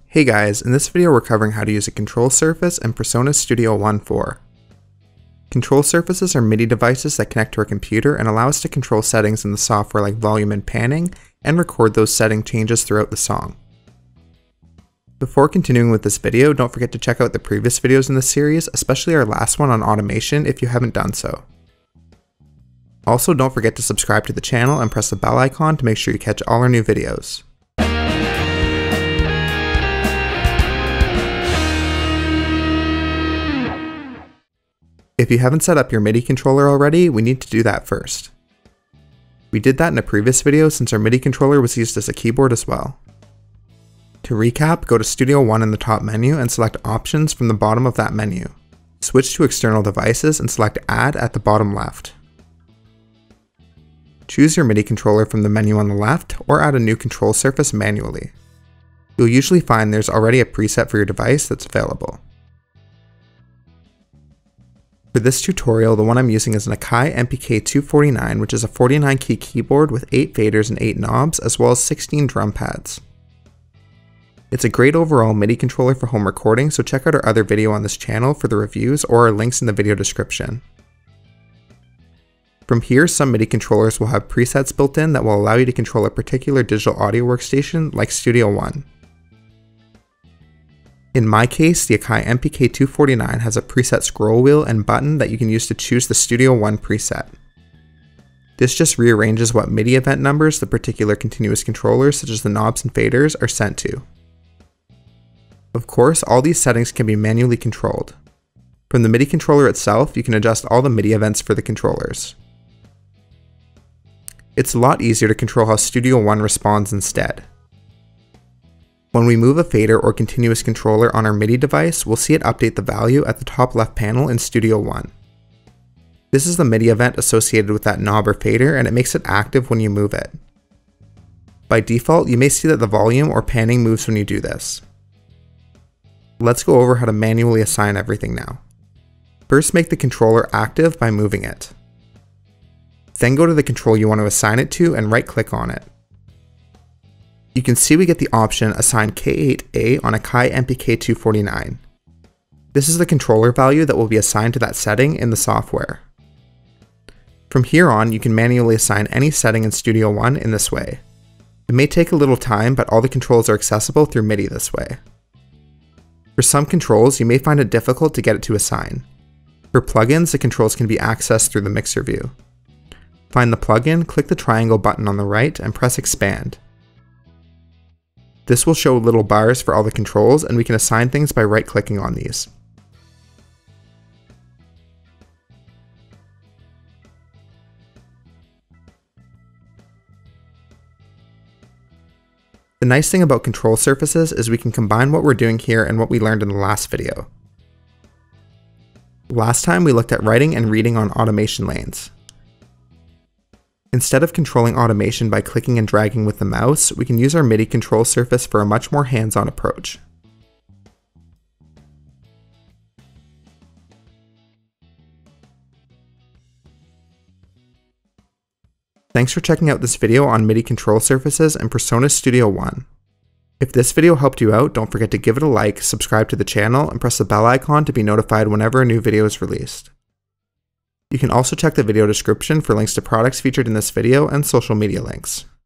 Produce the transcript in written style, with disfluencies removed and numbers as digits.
Hey guys, in this video we're covering how to use a control surface in PreSonus Studio One 4. Control surfaces are MIDI devices that connect to our computer and allow us to control settings in the software like volume and panning, and record those setting changes throughout the song. Before continuing with this video, don't forget to check out the previous videos in this series, especially our last one on automation if you haven't done so. Also, don't forget to subscribe to the channel and press the bell icon to make sure you catch all our new videos. If you haven't set up your MIDI controller already, we need to do that first. We did that in a previous video since our MIDI controller was used as a keyboard as well. To recap, go to Studio One in the top menu and select Options from the bottom of that menu. Switch to External Devices and select Add at the bottom left. Choose your MIDI controller from the menu on the left or add a new control surface manually. You'll usually find there's already a preset for your device that's available. For this tutorial, the one I'm using is an Akai MPK249, which is a 49 key keyboard with 8 faders and 8 knobs, as well as 16 drum pads. It's a great overall MIDI controller for home recording, so check out our other video on this channel for the reviews or our links in the video description. From here, some MIDI controllers will have presets built in that will allow you to control a particular digital audio workstation like Studio One. In my case, the Akai MPK249 has a preset scroll wheel and button that you can use to choose the Studio One preset. This just rearranges what MIDI event numbers the particular continuous controllers, such as the knobs and faders, are sent to. Of course, all these settings can be manually controlled. From the MIDI controller itself, you can adjust all the MIDI events for the controllers. It's a lot easier to control how Studio One responds instead. When we move a fader or continuous controller on our MIDI device, we'll see it update the value at the top left panel in Studio One. This is the MIDI event associated with that knob or fader, and it makes it active when you move it. By default, you may see that the volume or panning moves when you do this. Let's go over how to manually assign everything now. First, make the controller active by moving it. Then go to the control you want to assign it to and right-click on it. You can see we get the option Assign K8A on Akai MPK249. This is the controller value that will be assigned to that setting in the software. From here on, you can manually assign any setting in Studio One in this way. It may take a little time, but all the controls are accessible through MIDI this way. For some controls, you may find it difficult to get it to assign. For plugins, the controls can be accessed through the mixer view. Find the plugin, click the triangle button on the right, and press Expand. This will show little bars for all the controls, and we can assign things by right-clicking on these. The nice thing about control surfaces is we can combine what we're doing here and what we learned in the last video. Last time we looked at writing and reading on automation lanes. Instead of controlling automation by clicking and dragging with the mouse, we can use our MIDI control surface for a much more hands-on approach. Thanks for checking out this video on MIDI control surfaces in PreSonus Studio One. If this video helped you out, don't forget to give it a like, subscribe to the channel, and press the bell icon to be notified whenever a new video is released. You can also check the video description for links to products featured in this video and social media links.